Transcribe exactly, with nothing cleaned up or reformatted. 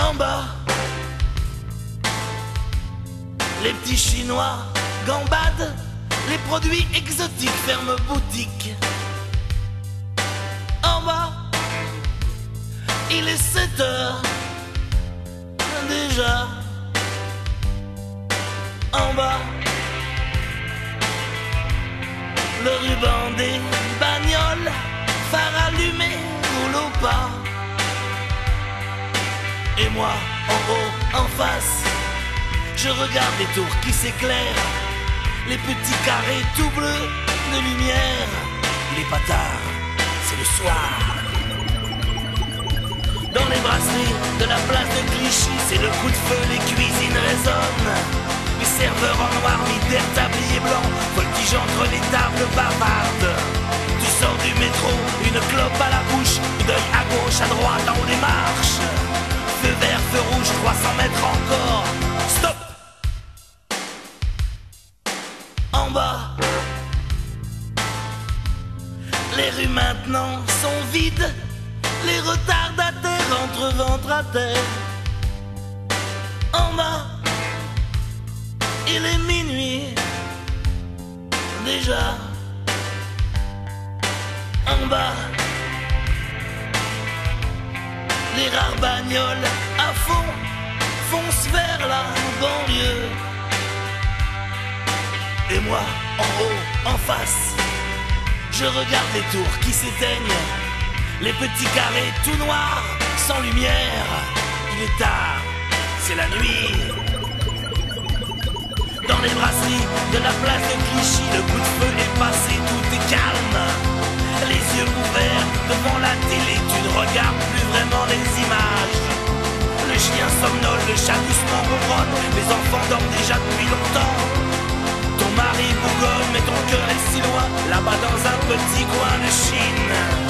En bas, les petits Chinois gambadent, les produits exotiques ferment boutique. En bas, il est sept heures déjà. En bas, le ruban des bagnoles, phare allumé, roule au pas. Et moi, en haut, en face, je regarde les tours qui s'éclairent, les petits carrés tout bleus de lumière. Il est pas tard, c'est le soir. Dans les brasseries de la place de Clichy, c'est le coup de feu, les cuisines résonnent. Les serveurs en noir, mitaires, tabliers blancs, voltigent entre les tables bavardes. Tu sors du métro, une clope à la bouche, d'œil à gauche, à droite, en haut des marches. Feu vert, feu rouge, trois cents mètres encore. Stop! En bas, les rues maintenant sont vides, les retardataires entrent ventre à terre. En bas, il est minuit déjà. En bas, les rares bagnoles à fond foncent vers la banlieue. Et moi, en haut, en face, je regarde les tours qui s'éteignent, les petits carrés tout noirs, sans lumière. Il est tard, c'est la nuit. Dans les brasseries de la place de Clichy, le coup de feu est passé, tout est calme. Les yeux ouverts devant la télé, tu ne regardes plus vraiment les images. Le chien somnole, le chat doucement ronronne, les enfants dorment déjà depuis longtemps. Ton mari bougonne, mais ton cœur est si loin, là-bas dans un petit coin de Chine.